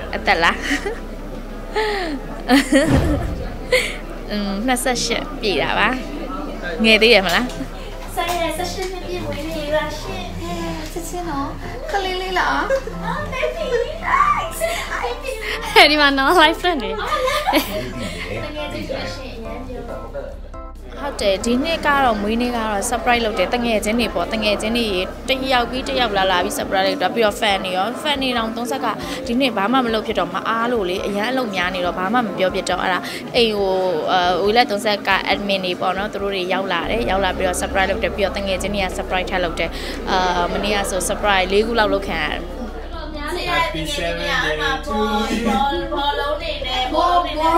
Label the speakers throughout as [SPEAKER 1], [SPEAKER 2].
[SPEAKER 1] တက်လား28ပြည်တာပါငယ်သေးရမလား
[SPEAKER 2] ဆိုင်ရဆက်ရှင်နဲ့ပြည်ဝင်နေပါရှင်ဆက်ရှင်နော်ခလေးလေးလား
[SPEAKER 1] ဒီမှာနော် live friend နေဟုတ်တယ်ဒီနေ့ကတော့မွေးနေ့ကတော့ surprise လုပ်တယ်တငယ်ချင်းတွေပေါ့တငယ်ချင်းတွေတယောက်ပြီးတယောက်လာပြီး surprise လုပ်တော့ပြီးတော့ fan တွေရော fan တွေတောင်30ကဒီနေ့ဘာမှမလုပ်ဖြစ်တော့မအားလို့လေအရန်အလုပ်များနေတော့ဘာမှမပြောဖြစ်တော့အဲ့ဒါအိမ်ကိုဝီလက်30က admin တွေပေါ့နော်သူတို့တွေရောက်လာတယ်ရောက်လာပြီးတော့ surprise လုပ်တယ်ပြီးတော့တငယ်ချင်းတွေက surprise ထပ်လုပ်တယ်မနေ့ကဆို surprise 4ခုလောက်လုပ်ခံရတယ်
[SPEAKER 2] Happy 7 day to you ဘောလုံးနေနဲ့ဘော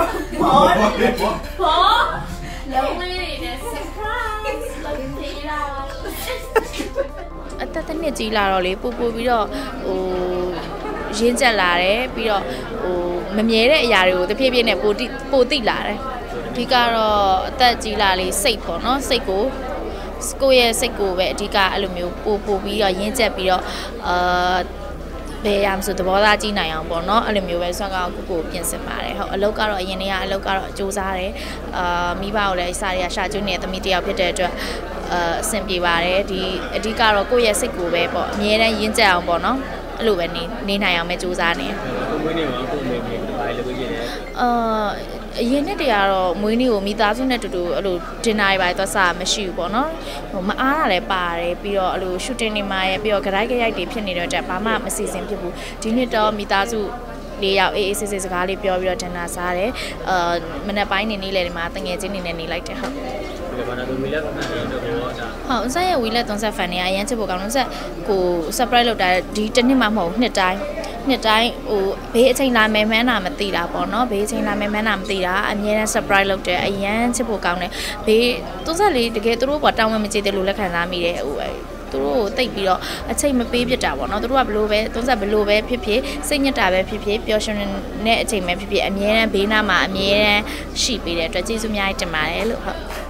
[SPEAKER 2] လုံးလေးနဲ့ surprise လုပ်သေးတာ
[SPEAKER 1] အသက်တစ်နှစ်ကြီးလာတော့လေပို့ပြီးတော့ဟိုရင်းကျက်လာတယ်ပြီးတော့ဟိုမမြဲတဲ့အရာတွေကိုတဖြည်းဖြည်းနဲ့ပိုတိလာတယ်အဓိကတော့အသက်ကြီးလာလေစိတ်ပေါ့နော်စိတ်ကိုရဲ့စိတ်ကိုပဲအဓိကအဲ့လိုမျိုးပို့ပြီးတော့ရင်းကျက်ပြီးတော့ဘယ်ရမဆိုသဘောသားကြီးနိုင်အောင်ပေါ့နော်အဲ့လိုမျိုးပဲဆွမ်းကောင်းကိုပြင်ဆင်ပါတယ်ဟုတ်အလုပ်ကတော့အရင်တည်းကအလုပ်ကတော့စူးစမ်းတယ်မိဘကိုလည်းအစားရရှာကျွန်းနေတဲ့သမီးတယောက်ဖြစ်တဲ့အတွက်အဆင်ပြေပါတယ်ဒီအဓိကတော့ကိုယ့်ရဲ့စိတ်ကိုပဲပေါ့အမြဲတမ်းရင်းကျက်အောင်ပေါ့နော်အဲ့လိုပဲနေနိုင်အောင်ပဲစူးစမ်းနေ
[SPEAKER 3] ကိုမွေးနေမှာကိုမေမေဘာလဲလုပ်ရည်လဲ
[SPEAKER 1] အရင်နှစ်တည်းကတော့မွေးနေ့ကိုမိသားစုနဲ့တူတူအဲ့လိုဒင်နာတွေပါသွားစားမရှိဘူးပေါ့နော်ဟိုမအားတာလည်းပါတယ်ပြီးတော့အဲ့လို shooting တွေမှာရပြီးတော့ကြိုက်တွေဖြစ်နေတဲ့အတွက်ဘာမှမစီစဉ်ဖြစ်ဘူးဒီနှစ်တော့မိသားစု၄ယောက်အေးဆေးဆေးစကားလေးပြောပြီးတော့ဒင်နာစားတယ်မနေ့ပိုင်းနေလေဒီမှာတငယ်ချင်းနေနဲ့နေလိုက်တယ်ဟုတ်
[SPEAKER 3] ဒီကဘာလို့ဝီလက်30ဖန်တော့ဒါ
[SPEAKER 1] ဟုတ်ဆက်ရဝီလက်30ဖန်နေအရင်ချစ်ဖို့ကောင်းလို့ဆက်ကို surprise လုပ်တာဒီတစ်နှစ်မှမဟုတ်နှစ်တိုင်းဟိုဘေးအချိန်လာမယ်မှန်းတာမသိတာပေါ့နော်ဘေးအချိန်လာမယ်မှန်းတာမသိတာအမြဲတမ်း surprise လုပ်တယ်အရန်ချစ်ဖို့ကောင်းတယ်ဘေး34တကယ်သူတို့ပေါ်တောင်းဝင်မကြည့်တယ်လို့လက်ခံစားမိတယ်ဟိုသူတို့ကိုတိတ်ပြီးတော့အချိန်မပေးဖြစ်တာပေါ့နော်သူတို့ကဘလို့ပဲ30ဘလို့ပဲဖြစ်ဖြစ်စိတ်ညစ်တာပဲဖြစ်ဖြစ်ပျော်ရွှင်တဲ့အချိန်ပဲဖြစ်ဖြစ်အမြဲတမ်းဘေးနားမှာအမြဲတမ်းရှိပေးတဲ့အတွက်ကျေးဇူးအများကြီးတင်ပါတယ်လို့ဟုတ်